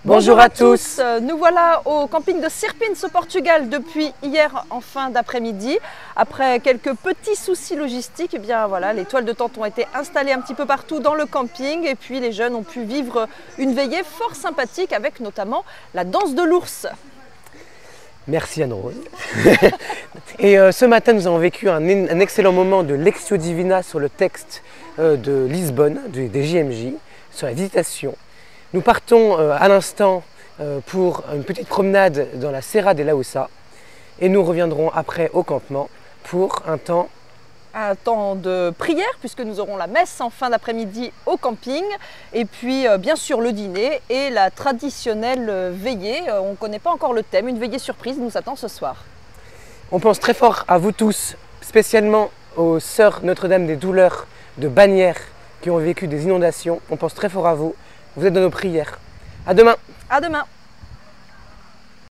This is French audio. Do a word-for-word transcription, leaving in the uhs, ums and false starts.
Bonjour à tous. Nous voilà au camping de Sirpins au Portugal depuis hier en fin d'après-midi. Après quelques petits soucis logistiques, eh bien voilà, les toiles de tente ont été installées un petit peu partout dans le camping et puis les jeunes ont pu vivre une veillée fort sympathique avec notamment la danse de l'ours. Merci Anne-Rose. Et euh, ce matin, nous avons vécu un, un excellent moment de Lectio Divina sur le texte euh, de Lisbonne, du, des J M J, sur la visitation. Nous partons euh, à l'instant euh, pour une petite promenade dans la Serra de Lauça et nous reviendrons après au campement pour un temps Un temps de prière puisque nous aurons la messe en fin d'après-midi au camping et puis euh, bien sûr le dîner et la traditionnelle euh, veillée. Euh, on ne connaît pas encore le thème, une veillée surprise nous attend ce soir. On pense très fort à vous tous, spécialement aux sœurs Notre-Dame des Douleurs de Bagnères qui ont vécu des inondations. On pense très fort à vous. Vous êtes dans nos prières. À demain. À demain.